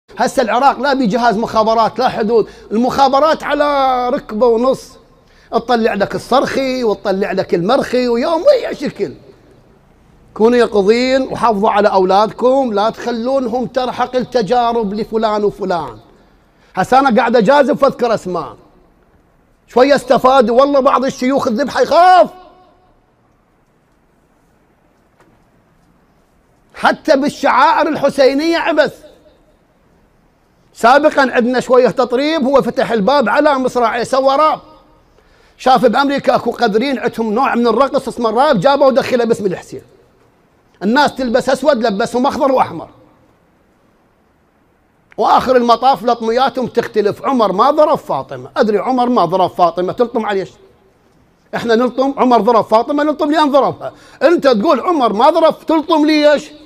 هسه العراق لا بجهاز مخابرات لا حدود، المخابرات على ركبه ونص، تطلع لك الصرخي وتطلع لك المرخي ويوميا شكل. كونوا يقظين وحافظوا على اولادكم، لا تخلونهم ترحق التجارب لفلان وفلان. هسه انا قاعد اجازف واذكر اسماء، شويه استفادوا، والله بعض الشيوخ الذبحه يخاف. حتى بالشعائر الحسينيه عبث. سابقا عندنا شويه تطريب، هو فتح الباب على مصراعيه سوى راب. شاف بامريكا اكو قذرين عندهم نوع من الرقص اسمه الراب، جابه ودخله باسم الحسين. الناس تلبس اسود، لبسهم اخضر واحمر. واخر المطاف لطمياتهم تختلف. عمر ما ضرب فاطمه، ادري عمر ما ضرب فاطمه، تلطم على ليش؟ احنا نلطم. عمر ضرب فاطمه نلطم لان ضربها. انت تقول عمر ما ضرب، تلطم ليش؟